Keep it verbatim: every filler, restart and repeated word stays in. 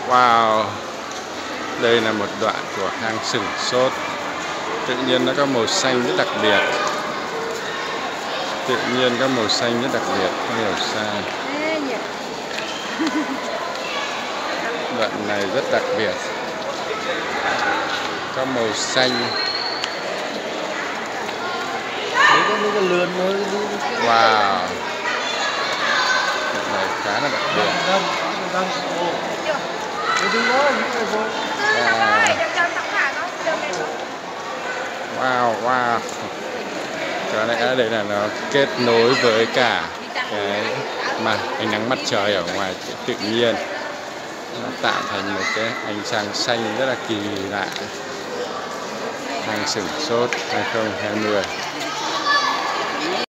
Wow, đây là một đoạn của hang sửng sốt. Tự nhiên nó có màu xanh rất đặc biệt. Tự nhiên có màu xanh rất đặc biệt, không hiểu sao. Đoạn này rất đặc biệt, có màu xanh. Wow, đoạn này khá là đặc biệt. Wow, wow. Có lẽ đây là nó kết nối với cả cái mà ánh nắng mặt trời ở ngoài tự nhiên, nó tạo thành một cái ánh sáng xanh rất là kỳ lạ. Hang sửng sốt hai không hai không.